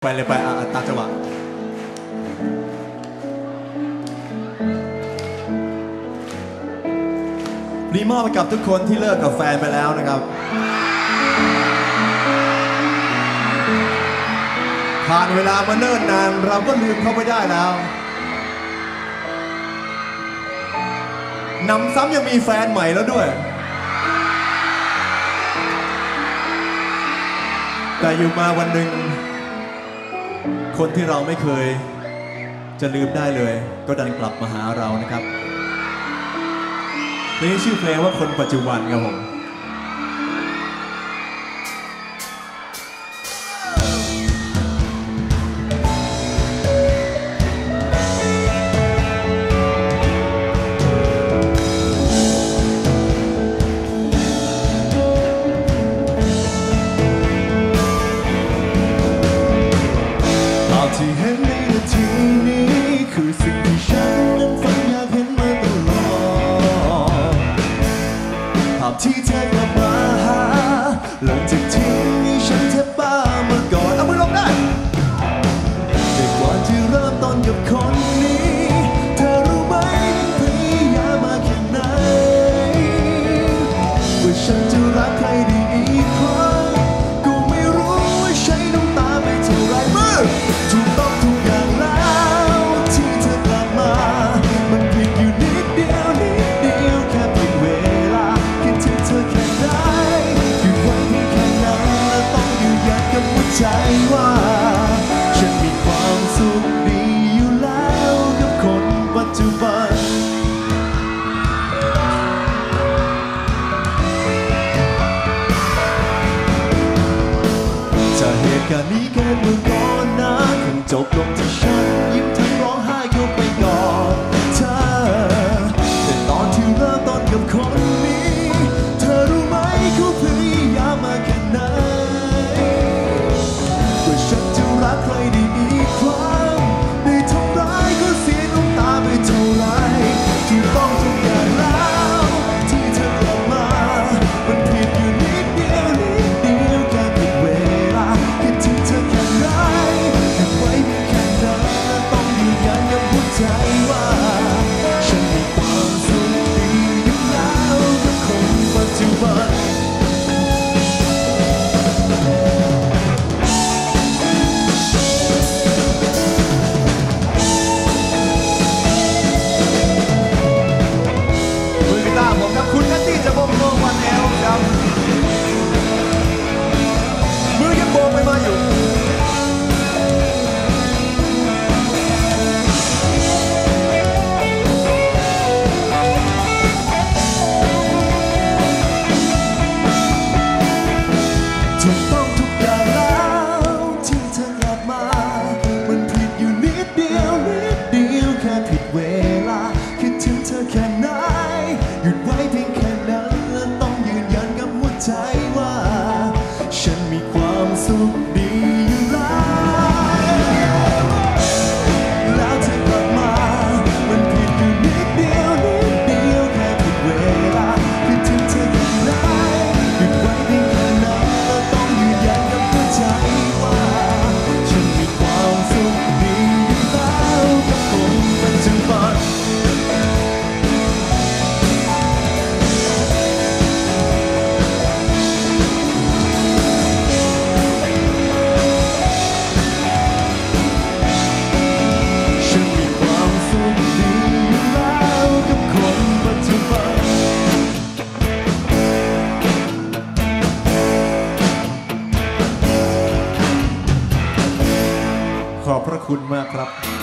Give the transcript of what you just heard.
ไปเลยไปตามจังหวะรีมอบไปกับทุกคนที่เลิกกับแฟนไปแล้วนะครับผ่านเวลามาเนิ่นนานเราก็ลืมเขาไม่ได้แล้วนำซ้ำยังมีแฟนใหม่แล้วด้วยแต่อยู่มาวันหนึ่งคนที่เราไม่เคยจะลืมได้เลยก็ดันกลับมาหาเรานะครับนี่ชื่อเพลงว่าคนปัจจุบันครับผมที่เห็นในนาทีนี้คือสิ่งที่ฉันนั้นฝันอยากเห็นมาตลอดภาพที่เธอกลับมาหาหลังจากที่นี้ฉันแทบบ้ามาก่อนเอามือลงได้แต่ก่อนที่เริ่มต้นกับคนนี้เธอรู้ไหมพยายามมาแค่ไหนว่าฉันจะรักใครได้อีกครั้งก็ไม่รู้ว่าใช้น้ำตาไปเท่าไรมือถูกต้องทุกอย่างแล้วที่เธอกลับมามันผิดอยู่นิดเดียวแค่ผิดเวลาคิดถึงเธอแค่ไหนอยู่ไว้เพียงแค่นั้นและต้องอยู่ยันกับหัวใจว่าฉันมีความสุขดีอยู่แล้วกับคนปัจจุบันจากเหตุการณ์นี้แค่เมื่อก่อนนะคงจบลงที่ฉันยิ้มทั้งร้องไห้เข้าไปก่อนเธอแต่ตอนที่เริ่มต้นกับคนนี้เธอรู้ไหมเขาพยายามมาแค่ไหนว่าฉันจะรักใครได้อีกครั้งได้ทำร้ายก็เสียน้ำตาไปเท่าไรที่ต้องทุกอย่างแล้วที่เธอกลับมามันผิดอยู่นิดเดียวแค่ผิดเวลาคิดถึงเธอแค่ไหนหยุดไว้เพียงแค่นั้นและต้องยืนยันกับหัวใจว่าฉันมีความสุขดีอยู่แล้วกับคนปัจจุบันมือกีตาร์ผมครับคุณนัตตี้จะบงโมวันแอลครับมือยังโบกไปมาอยู่ถูกต้องทุกอย่างแล้วที่เธอกลับมามันผิดอยู่นิดเดียวแค่ผิดเวลาคิดถึงเธอแค่ไหนหยุดไว้เพียงแค่นั้นและต้องยืนยันกับหัวใจว่าฉันมีความสุขดีอยู่แล้วเธอกลับมามันผิดอยู่นิดเดียวแค่ผิดเวลาคิดถึงเธอแค่ไหนหยุดไว้เพียงแค่นั้นและต้องยืนยันกับหัวใจว่าฉันมีความสุขดีอยู่แล้วกับคนปัจจุบันฉันมีความสุขดีอยู่แล้วกับคนปัจจุบันขอบพระคุณมากครับ